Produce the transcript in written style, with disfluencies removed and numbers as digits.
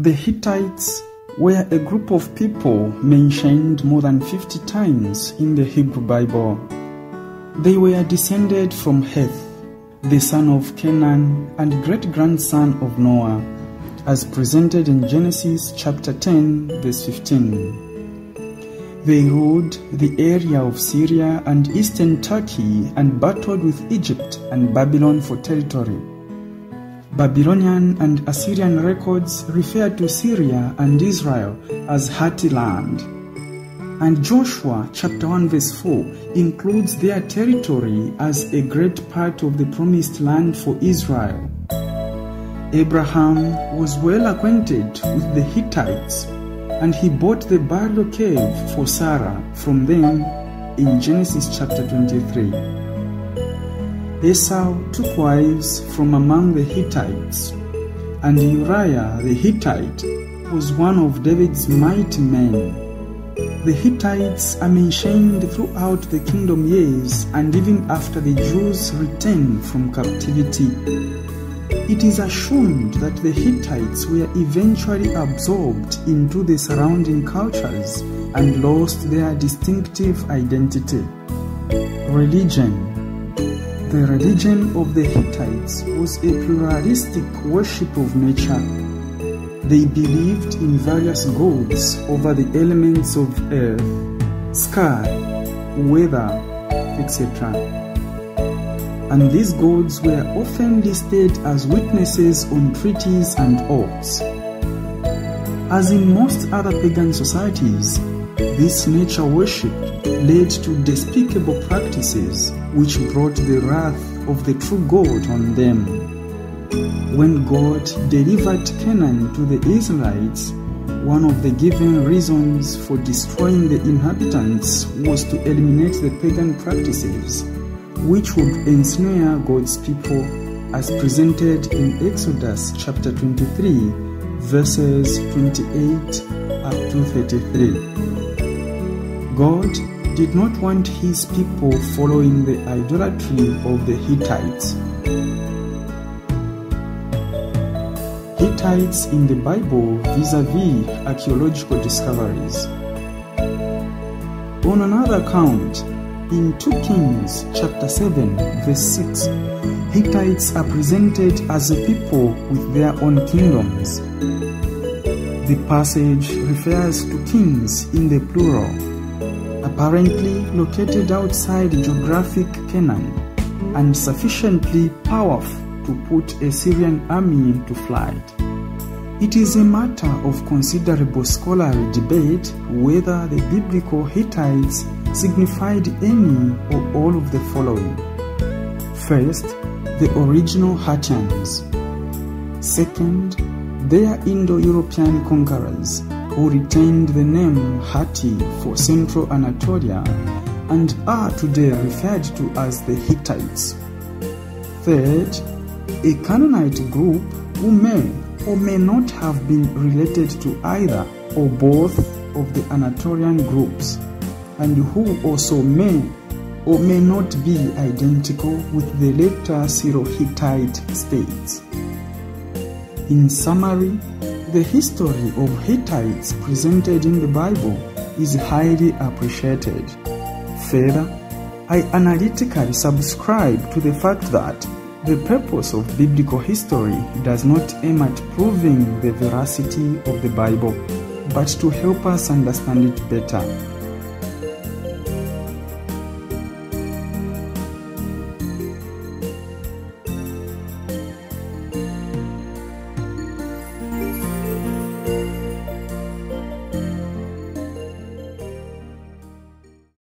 The Hittites were a group of people mentioned more than 50 times in the Hebrew Bible. They were descended from Heth, the son of Canaan and great-grandson of Noah, as presented in Genesis chapter 10, verse 15. They ruled the area of Syria and eastern Turkey and battled with Egypt and Babylon for territory. Babylonian and Assyrian records refer to Syria and Israel as Hatti land. And Joshua chapter 1 verse 4 includes their territory as a great part of the promised land for Israel. Abraham was well acquainted with the Hittites, and he bought the burial cave for Sarah from them in Genesis chapter 23. Esau took wives from among the Hittites, and Uriah the Hittite was one of David's mighty men. The Hittites are mentioned throughout the kingdom years and even after the Jews returned from captivity. It is assumed that the Hittites were eventually absorbed into the surrounding cultures and lost their distinctive identity. Religion. The religion of the Hittites was a pluralistic worship of nature. They believed in various gods over the elements of earth, sky, weather, etc. And these gods were often listed as witnesses on treaties and oaths. As in most other pagan societies, this nature worship led to despicable practices which brought the wrath of the true God on them. When God delivered Canaan to the Israelites, one of the given reasons for destroying the inhabitants was to eliminate the pagan practices, which would ensnare God's people, as presented in Exodus chapter 23, verses 28 up to 33. God did not want his people following the idolatry of the Hittites. Hittites in the Bible vis-a-vis archaeological discoveries. On another account, in 2 Kings chapter 7 verse 6, Hittites are presented as a people with their own kingdoms. The passage refers to kings in the plural, apparently located outside geographic Canaan and sufficiently powerful to put a Syrian army into flight. It is a matter of considerable scholarly debate whether the biblical Hittites signified any or all of the following. First, the original Hattians. Second, their Indo-European conquerors who retained the name Hatti for Central Anatolia and are today referred to as the Hittites. Third, a Canaanite group who may or may not have been related to either or both of the Anatolian groups, and who also may or may not be identical with the later Syro-Hittite states. In summary, the history of Hittites presented in the Bible is highly appreciated. Further, I analytically subscribe to the fact that the purpose of biblical history does not aim at proving the veracity of the Bible, but to help us understand it better.